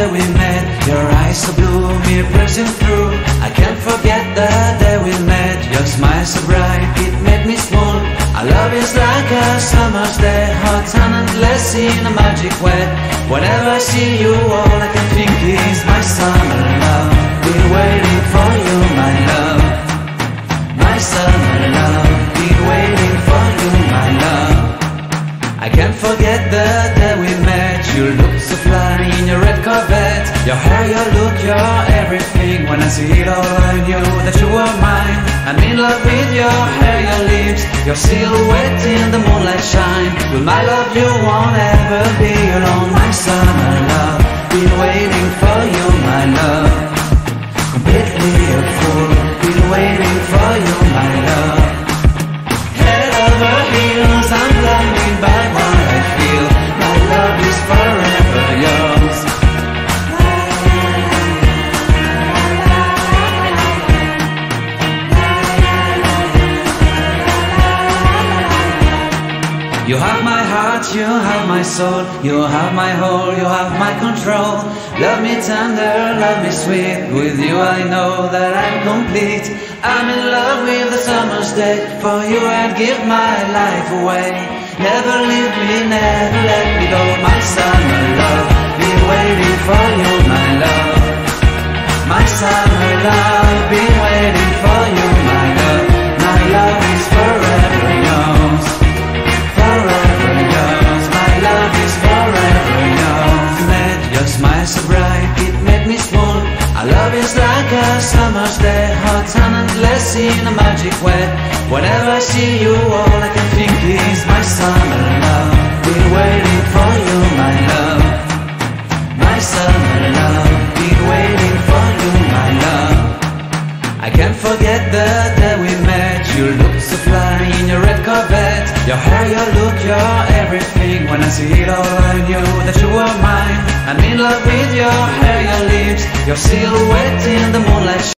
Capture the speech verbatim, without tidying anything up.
day we met. Your eyes so blue, me pressing through. I can't forget the day we met. Your smile so bright, it made me swoon. Our love is like a summer's day, hot and endless in a magic way. Whenever I see you, all I can think is my summer love. Been waiting for you, my love. My summer love. Been waiting for you, my love. I can't forget the day we met. You look so fly in your red Corvette. Your hair, your look, your everything. When I see it all, I knew that you were mine. I'm in love with your hair, your lips, your silhouette in the moonlight shine. With my love you won't ever be alone. My summer love, been waiting for you, my love. Completely a fool, been waiting for you, my love. Head over heels, I'm blinded by what I feel. My love is forever yours. You have my heart, you have my soul, you have my whole, you have my control. Love me tender, love me sweet. With you I know that I'm complete. I'm in love with the summer's day. For you I'd give my life away. Never leave me, never let me go. My summer love, been waiting for you, my love. My summer love, been waiting for you, my love. My love is forever yours. Your smile so bright, it made me swoon. Our love is like a summer's day, hot and endless in a magic way. Whenever I see you, all I can think is my summer love. Been waiting for you, my love. My summer love, been waiting for you, my love. I can't forget the day we met. You look so fly in your red Corvette. Your hair, your look, your everything. When I see it all, I knew that you were mine. I'm in love with your hair, your lips, your silhouette in the moonlight.